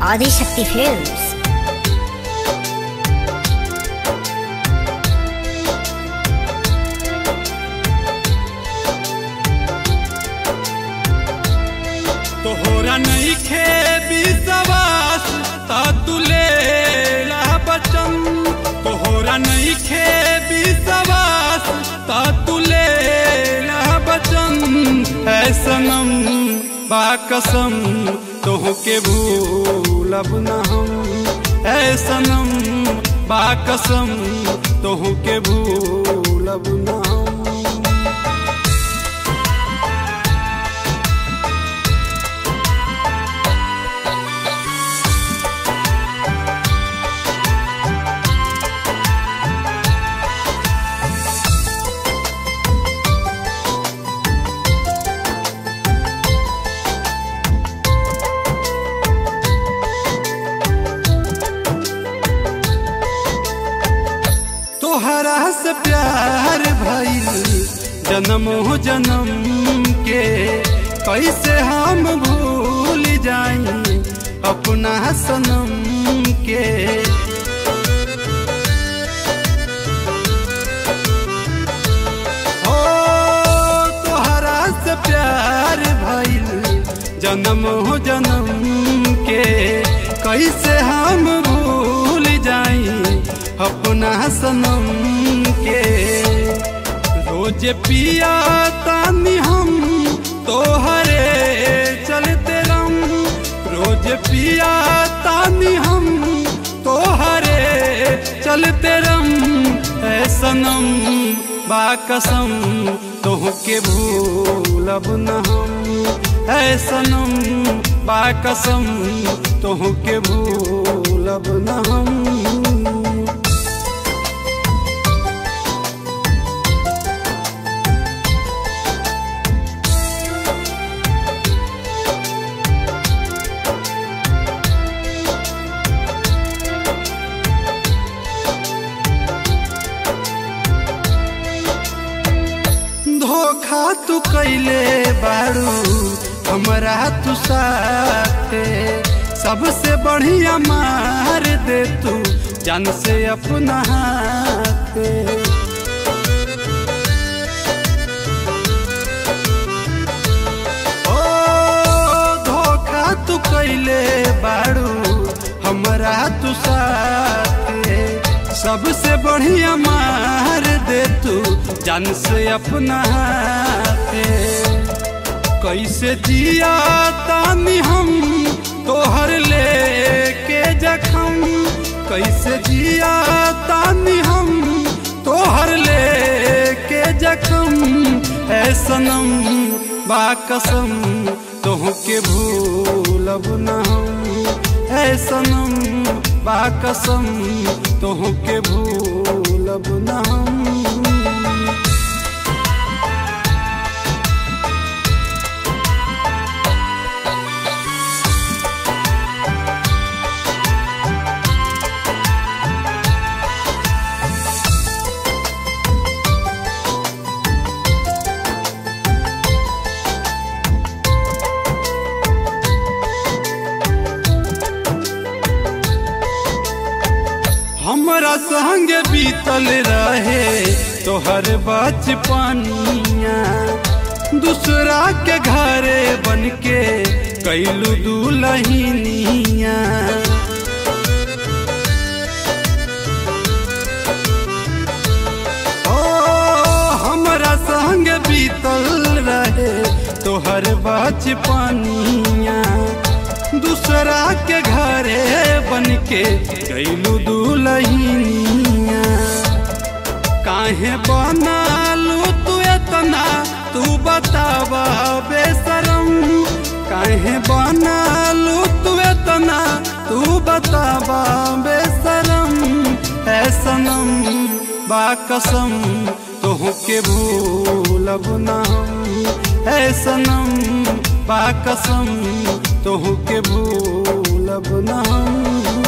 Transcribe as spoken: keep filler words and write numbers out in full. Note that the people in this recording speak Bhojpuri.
Adishakti Films. तोहरा नहीं खे विश्वास ता तुले ला बचन, तोहरा नहीं खे विश्वास ता तुले ला बचन। ऐ सनम बा कसम तोह के भूलब न हम, ऐ सनम बा कसम तोह के भूलब न हम। तोहरा से प्यार भइल जन्म हो जन्म के, कैसे हम भूल जाई अपना सनम के। ओ तोहरा से प्यार भइल जन्म हो जन्म के, कैसे हम भूल जाई अपना सनम के। रोज पिया तानी हम तोहरे चलते रम, रोज पिया तानी हम तोहरे चलते रम। ऐ सनम बा कसम तोह के भूलब न हम, ऐ सनम बा कसम तोह के भूलब न हम। धोखा तू कैले बारू हमरा तू साथे, सबसे बढ़िया मार दे तू जान से अपना हाथे। ओ धोखा तू कैले बारू हमरा तू साथे, सबसे बढ़िया मार दे तू जान से अपना हाथे। कैसे जिया तानी हम तोहर लेके जखम, कैसे जिया तानी हम तोहर लेके जखम। ऐ सनम बा कसम तोह के भूलब न हम, ऐ सनम बा कसम तोह के भूलब न हम। हमरा संग बीतल रहे तोहर बचपनिया, दूसरा के घरे बनके कैलू दुल्हनिया। ओ हमरा संग बीतल रहे तोहर बचपनिया, दूसरा के घरे बनके कैलू दुल्हनिया। काहे बनालू तू इतना तू बतावा बेशरम, काहे बनालू तू इतना तू बतावा बेशरम। ऐ सनम बा कसम तोह के भूलब न हम, ऐ सनम बा कसम तोह के भूलब न हम।